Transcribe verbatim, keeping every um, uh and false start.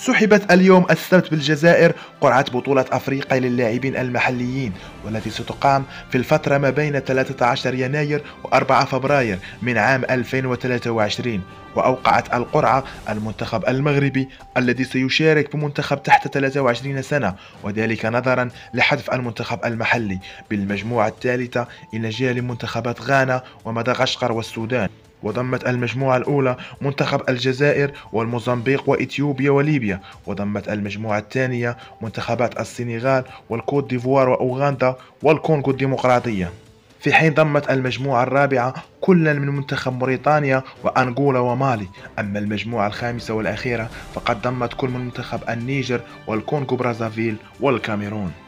سُحبت اليوم السبت بالجزائر قرعة بطولة أفريقيا للاعبين المحليين، والتي ستقام في الفترة ما بين ثلاثة عشر يناير و4 فبراير من عام ألفين وثلاثة وعشرين. وأوقعت القرعة المنتخب المغربي الذي سيشارك بمنتخب تحت ثلاثة وعشرين سنة، وذلك نظرا لحذف المنتخب المحلي بالمجموعة الثالثة إلى جانب منتخبات غانا ومدغشقر والسودان. وضمت المجموعة الأولى منتخب الجزائر والموزمبيق وإثيوبيا وليبيا، وضمت المجموعة الثانية منتخبات السنغال والكوت ديفوار وأوغندا والكونغو الديمقراطية، في حين ضمت المجموعة الرابعة كلا من منتخب موريتانيا وأنغولا ومالي. أما المجموعة الخامسة والأخيرة فقد ضمت كل من منتخب النيجر والكونغو برازافيل والكاميرون.